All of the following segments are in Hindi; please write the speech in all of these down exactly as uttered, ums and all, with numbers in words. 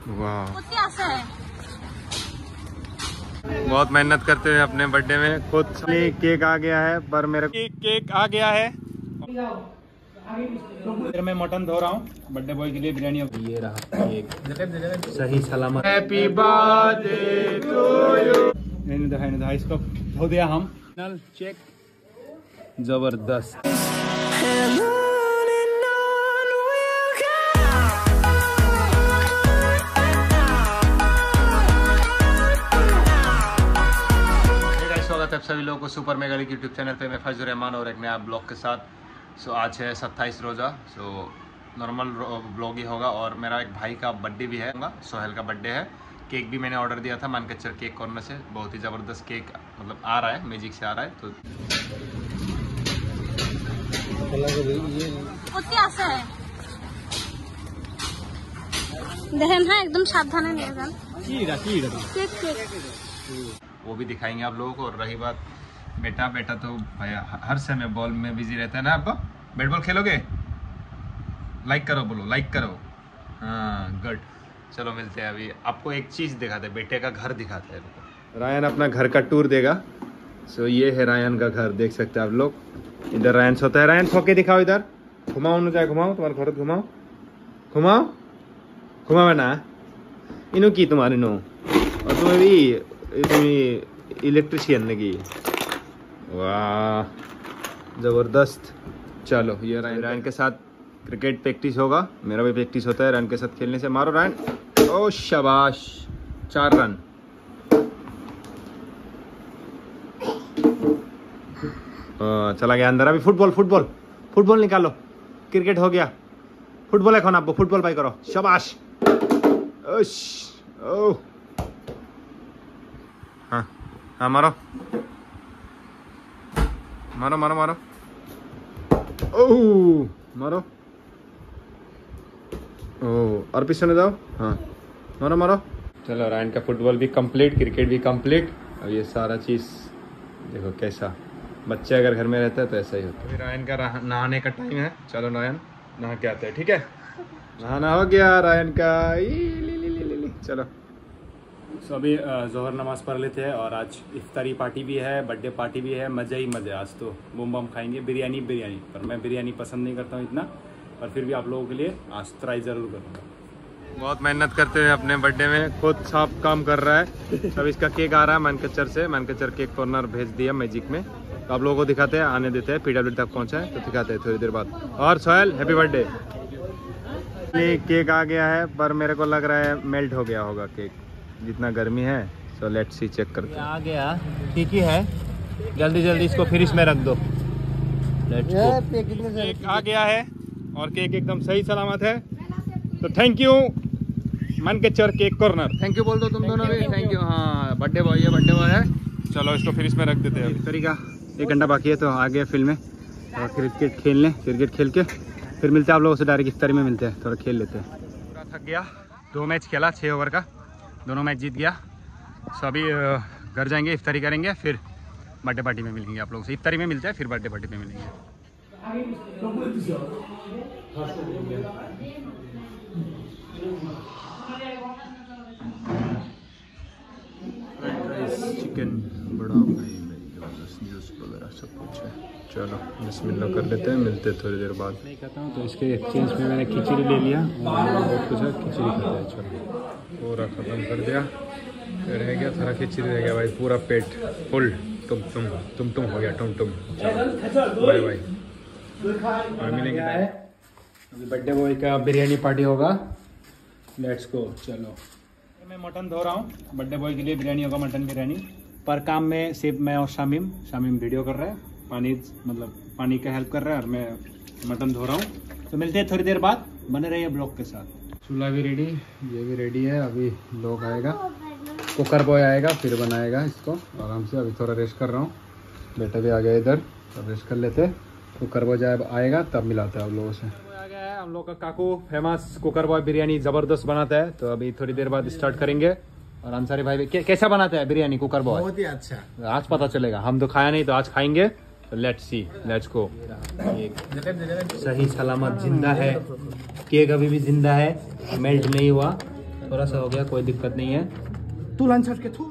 वाह, बहुत मेहनत करते हुए अपने बर्थडे में खुद केक आ गया है, पर मेरे को केक आ गया है। फिर मैं मटन धो रहा हूँ बर्थडे बॉय के लिए बिरयानी। ये रहा केक सही सलामत। Happy birthday to you. इसको धो दिया हम। चेक जबरदस्त। स्वागत है सभी लोगों को super mega league YouTube channel पे। मैं फैजुर रहमान और एक नया ब्लॉग के साथ। सो आज है सत्ताईस रोज़ा। सो नॉर्मल ब्लॉग ही होगा और मेरा एक भाई का बर्थडे भी है, सोहेल का बर्थडे है। केक भी मैंने ऑर्डर दिया था मानकचर केक कॉर्नर से। बहुत ही ज़बरदस्त केक मतलब आ रहा है, मैजिक से आ रहा है। तो एकदम सावधान वो भी दिखाएंगे आप लोगों को। और रही बात बेटा, बेटा तो भैया हर समय बॉल में बिजी रहता है ना। आपको बैट बॉल खेलोगे? लाइक करो, बोलो लाइक करो। हाँ गुड। चलो मिलते हैं अभी। आपको एक चीज़ दिखाते हैं, बेटे का घर दिखाते हैं। रायन अपना घर का टूर देगा। सो ये है रायन का घर, देख सकते हैं आप लोग। इधर रायन सोता है। रायन सो के दिखाओ, इधर घुमाओ न जाए, घुमाओ तुम्हारे घर, घुमाओ घुमाओ घुमावे ना इनो की तुम्हारे नो। और तुम्हें भी इलेक्ट्रिशियन लगी। वाह जबरदस्त। चलो ये रायन रायन के साथ क्रिकेट प्रैक्टिस होगा। मेरा भी प्रैक्टिस होता है रायन के साथ खेलने से। मारो रायन, ओ शाबाश, चार रन। आ, चला गया अंदर। अभी फुटबॉल फुटबॉल फुटबॉल निकालो। क्रिकेट हो गया, फुटबॉल है। कौन आपको फुटबॉल भाई करो, शाबाश। ओ हाँ हाँ मारो मारो मारो मारो। ओह मारो। ओह और पीछे जाओ। हाँ मारो मारो। चलो रायन का फुटबॉल भी कंप्लीट, क्रिकेट भी कंप्लीट। अब ये सारा चीज़ देखो कैसा। बच्चे अगर घर में रहता है तो ऐसा ही होता है। अभी रायन का नहाने का टाइम है। चलो रायन नहा के आते हैं, ठीक है? नहाना हो गया रायन का। ई, ली, ली, ली, ली, ली। चलो सो अभी जोहर नमाज़ पढ़ लेते हैं। और आज इफ्तारी पार्टी भी है, बर्थडे पार्टी भी है। मज़ा ही मज़ा। आज तो बम बम खाएंगे, बिरयानी बिरयानी। पर मैं बिरयानी पसंद नहीं करता हूँ इतना, पर फिर भी आप लोगों के लिए आज ट्राई ज़रूर करूँगा। बहुत मेहनत करते हुए अपने बर्थडे में खुद साफ काम कर रहा है। सब इसका केक आ रहा है मानकचर से। मानकचर केक कॉर्नर भेज दिया मैजिक में। तो आप लोगों को दिखाते हैं, आने देते हैं। पीडब्ल्यू तक पहुँचा है तो दिखाते हैं थोड़ी देर बाद। और सोहेल हैप्पी बर्थडे। केक आ गया है, पर मेरे को लग रहा है मेल्ट हो गया होगा केक, जितना गर्मी है। सो लेट्स सी, चेक करते हैं। आ गया, ठीक ही है। जल्दी जल्दी इसको फ्रिज में रख दो। Let's go. केक आ गया है और केक एकदम सही सलामत है। तो thank you Manakchar cake corner. Thank you बोल दो तुम दोनों भी। Thank you. हाँ बर्थडे बॉय है, बर्थडे बॉय है। चलो इसको फ्रिज में रख देते हैं। इफ्तारी का एक घंटा बाकी है तो आ गया फील्ड में। और क्रिकेट खेलने, क्रिकेट खेल के फिर मिलते हैं आप लोगों से। डायरेक्ट इफ्तारी में मिलते हैं, थोड़ा खेल लेते हैं। पूरा थक गया, दो मैच खेला, छः ओवर का, दोनों मैच जीत गया। सो अभी घर जाएंगे, इफ्तारी करेंगे, फिर बर्थडे पार्टी में मिलेंगे आप लोगों से। इफ्तारी में मिलते हैं, फिर बर्थडे पार्टी में मिलेंगे। चिकन बड़ा जूस वगैरह सब कुछ है। चलो बिस्मिल्लाह कर लेते हैं, मिलते हैं थोड़ी देर बाद। नहीं खाता हूँ तो इसके एक्सचेंज में मैंने खिचड़ी ले लिया। बहुत कुछ है, खिचड़ी खाता है। चलो पूरा ख़त्म कर दिया। रह गया थोड़ा खिचड़ी रह गया भाई। पूरा पेट फुल तुम तुम तुम तुम हो गया तुम तुम। बाय बाय, और मिलेंगे। अभी बर्थडे बॉय का बिरयानी पार्टी होगा। Let's go. चलो मैं मटन धो रहा हूँ, बर्थडे बॉय के लिए बिरयानी होगा, मटन बिरयानी। पर काम में सिर्फ मैं और शामिम शामिम वीडियो कर रहा है, पानी मतलब पानी का हेल्प कर रहा है, और मैं मटन धो रहा हूँ। तो मिलते हैं थोड़ी देर बाद, बने रहिए ब्लॉग के साथ। चूल्हा भी रेडी, ये भी रेडी है। अभी लोग आएगा, कुकर बॉय आएगा, फिर बनाएगा इसको आराम से। अभी थोड़ा रेस्ट कर रहा हूँ, बेटा भी आ गया इधर, तो रेस्ट कर लेते। कुकर बॉय जब आएगा तब मिलाते हैं आप लोगों से। आ गया है हम लोग का काकू, फेमस कुकर बॉय बिरयानी ज़बरदस्त बनाता है। तो अभी थोड़ी देर बाद स्टार्ट करेंगे। और अंसारी भाई कैसा बनाता है बिरयानी कुकर बॉय? बहुत ही अच्छा। आज पता चलेगा, हम तो खाया नहीं तो आज खाएंगे। Let's see, let's go. सही सलामत जिंदा है केक, अभी भी जिंदा है, मेल्ट नहीं हुआ। थोड़ा सा हो गया, कोई दिक्कत नहीं है। तू लंच के थू।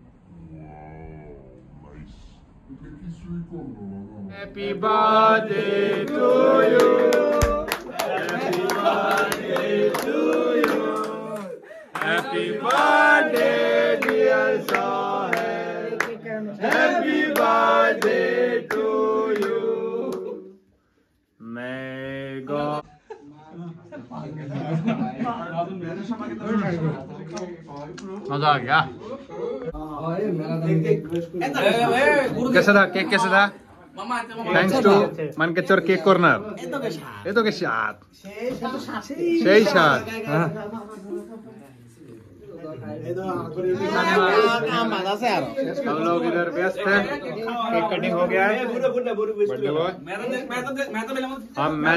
Happy birthday to you, happy birthday to you, happy birthday dear Sohail, happy birthday to you. मैं गो मजा आ गया। कैसा था केक, कैसा था? थैंक्स टू मन के चोर केक कॉर्नर। ये तो कैसे हाथ सही साथ हम लोग इधर व्यस्त हैं। केक कटिंग हो गया है। बर्थडे बॉय हम मैं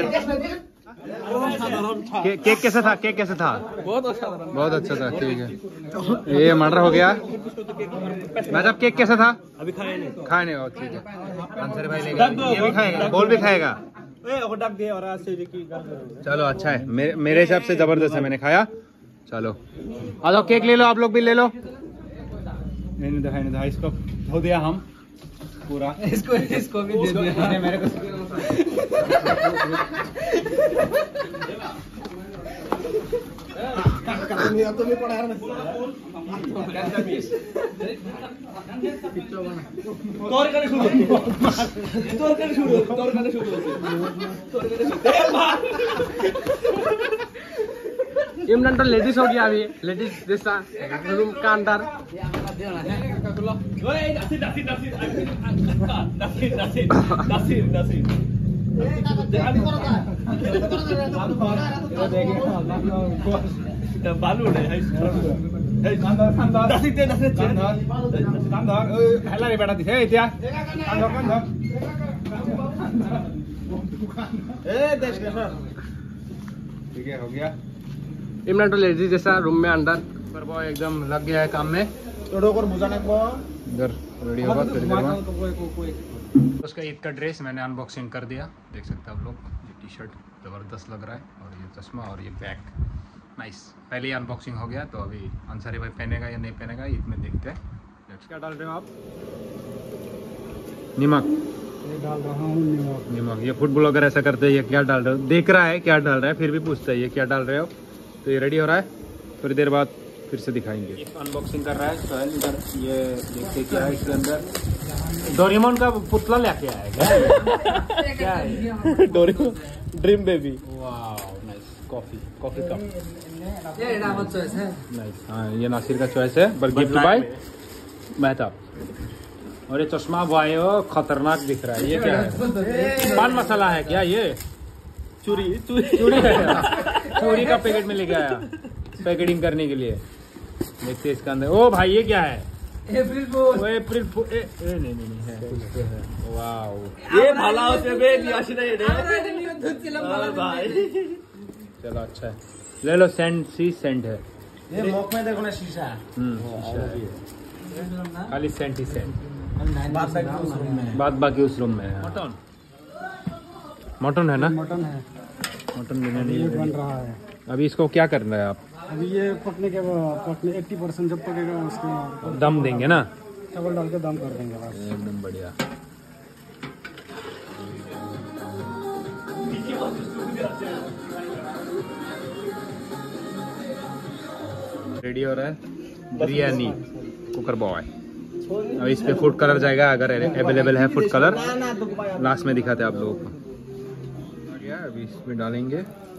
के, केक कैसा था? केक कैसा था? बहुत अच्छा था, बहुत अच्छा था। ठीक है, ये मर्डर हो गया। मैं जब केक कैसा था? अभी खाए नहीं, खाए नहीं। ठीक है, अंसर भाई लेगा, ये भी खाएगा, बोल भी खाएगा। चलो अच्छा है, मेरे मेरे हिसाब से जबरदस्त है, मैंने खाया। चलो आ जाओ, केक ले लो, आप लोग भी ले लो। नहीं दिखाई नहीं था, इसको धो दिया हम पूरा। इसको इसको भी दे दिया मेरे को। इमरान तो लेडीज हो गया अभी, लेडीज जैसा रूम का अंदर। बालू बेटा दिखे ठीक है, हो गया। इमरान तो लेडीज जैसा रूम में अंदर। पर बॉय एकदम लग गया है काम में। इधर रेडी होगा थोड़ी देर में। उसका ईद का ड्रेस मैंने अनबॉक्सिंग कर दिया, देख सकते हैं आप लोग। ये टी शर्ट ज़बरदस्त लग रहा है, और ये चश्मा और ये बैग नाइस। पहले ही अनबॉक्सिंग हो गया, तो अभी अंसारी भाई पहनेगा या नहीं पहनेगा ईद में देखते हैं। क्या डाल रहे हो आप? नमक डाल रहा हूँ, नमक। नमक ये फूड ब्लॉगर ऐसा करते हैं। ये क्या डाल रहे हो? देख रहा है क्या डाल रहा है, फिर भी पूछता है ये क्या डाल रहे हो। तो ये रेडी हो रहा है, थोड़ी देर बाद फिर से दिखाएंगे। अनबॉक्सिंग कर रहा है सोहेल। इधर ये देखते क्या है इसके अंदर। डोरेमोन का पुतला लेके आया क्या? क्या है? Doraemon dream baby. Wow nice. Coffee coffee cup. ये रावत चॉइस है। नाइस। हाँ ये नासिर का चॉइस है, पर गिफ्ट बाय मेहताब। और ये चश्मा भाई हो खतरनाक दिख रहा है। ये क्या है? पान मसाला है क्या ये? चूरी चूरी चूरी है। चूरी का पैकेट में लेके आया पैकेटिंग करने के लिए। देखते हैं इसके अंदर। ओ भाई ये क्या है? अप्रैल फूल। ओ अप्रैल फूल। ए, ए नहीं नहीं नहीं है, कुछ तो है। वाओ ये भला होते बे लियाश नहीं रे भाई। चलो अच्छा है, ले लो। सेंट सी सेंट है ये मुख में देखो ना शीशा। हम्म खाली सेंट ही सेंट। बात बाकी उस रूम में है। मटन मटन है ना? मटन है, मटन बिरयानी ये बन रहा है। अभी इसको क्या करना है आप? अभी ये पकने के पकने अस्सी परसेंट जब पकेगा उसके दम देंगे ना? चावल डाल के दम कर देंगे बस। एकदम बढ़िया। रेडी हो रहा है बिरयानी कुकर बॉय। अब इस पे फूड कलर जाएगा, अगर अवेलेबल है फूड कलर लास्ट में दिखाते हैं आप लोगों को। अभी इसमें डालेंगे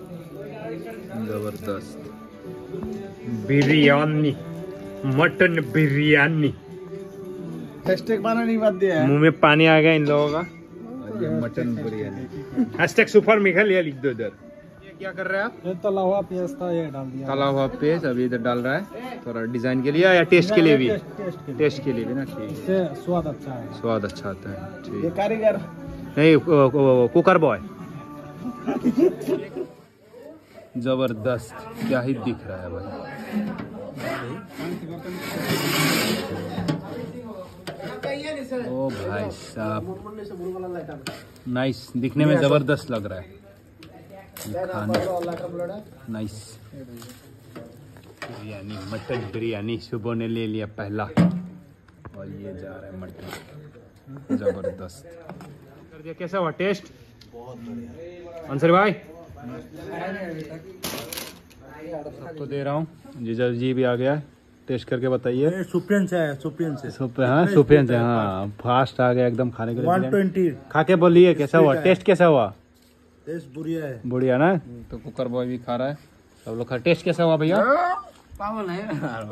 जबरदस्त बिरयानी, मटन बिरयानी। हैशटैग बनाने बात दिया है, मुंह में पानी आ गया इन लोगों का। ये मटन बिरयानी हैशटैग सुपर मिखल ये लिख दो इधर। ये क्या कर रहे हैं आप? ये तला हुआ पेज था, ये डाल दिया। तला हुआ पेज अभी इधर डाल रहा है, थोड़ा डिजाइन के लिए या टेस्ट के लिए भी? टेस्ट के लिए भी ना। ठीक है, स्वाद अच्छा है, स्वाद अच्छा आता है। ठीक कारीगर नहीं, कुकर बॉय। जबरदस्त, क्या ही दिख रहा है भाई। ओ भाई साहब नाइस, दिखने में जबरदस्त लग रहा है। खाना नाइस। बिरयानी, मटन बिरयानी शुभो ने ले लिया पहला और ये जा रहा है मटन, जबरदस्त कर दिया। कैसा हुआ टेस्ट? बहुत बढ़िया अंसर भाई, सबको दे रहा हूँ। जीजा जी भी आ गया, टेस्ट करके बताइए। सुप्रियन से है, सुप्रियन से सुपर, हाँ सुप्रियन से, हाँ फास्ट आ गया एकदम खाने के लिए। वन ट्वेंटी खा के बोलिए कैसा हुआ, टेस्ट कैसा हुआ? टेस्ट बढ़िया है, बढ़िया ना। तो कुकर बॉय भी खा रहा है, सब लोग खा। टेस्ट कैसा हुआ भैया? पागल है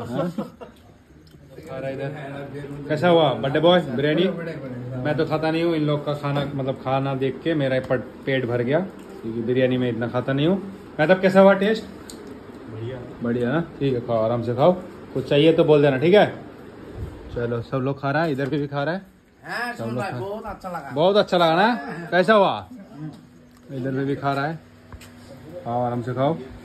खा रहा है इधर। कैसा हुआ बर्थडे बॉय बिरयानी? मैं तो खाता नहीं हूँ, इन लोग का खाना मतलब खाना देख के मेरा पेट भर गया, क्योंकि बिरयानी में इतना खाता नहीं हूँ मैं। तब कैसा हुआ टेस्ट? बढ़िया बढ़िया ना। ठीक है, खाओ आराम से खाओ, कुछ चाहिए तो बोल देना, ठीक है। चलो सब लोग खा रहा है, इधर पे भी खा रहा है, सब लोग खा। बहुत अच्छा लगा, बहुत अच्छा लगा ना। कैसा हुआ? इधर पे भी खा रहा है, खाओ आराम से खाओ।